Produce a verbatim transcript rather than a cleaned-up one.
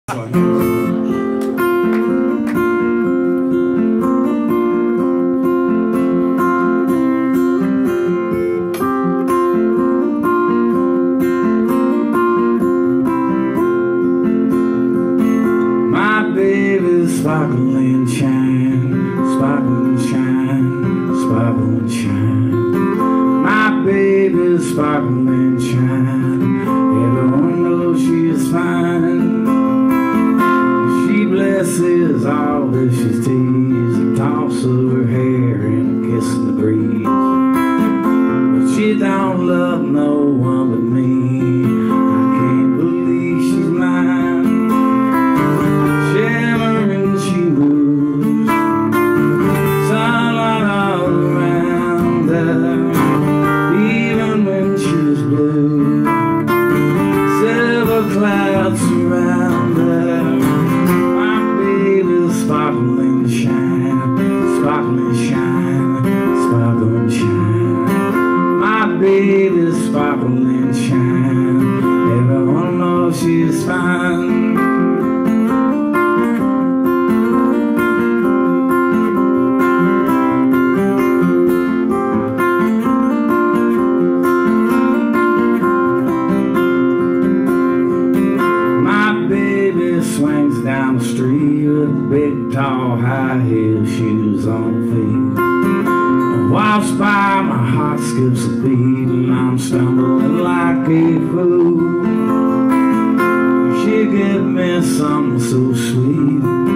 My baby's sparkling shine, sparkling shine, sparkling shine. My baby's sparkling shine. Everyone knows she is fine. She blesses all that she sees, the toss of her hair and a kiss in the breeze. But she don't love no one but me. I can't believe she's mine. Shimmering she moves, sunlight all around her, even when she's blue. Silver clouds surround her. My baby's sparkling shine, sparkling shine, sparkling shine. My baby's sparkling shine. Everyone knows she's fine. Swings down the street with big, tall, high heel shoes on her feet. I walks by, my heart skips a beat, and I'm stumbling like a fool. She give me something so sweet.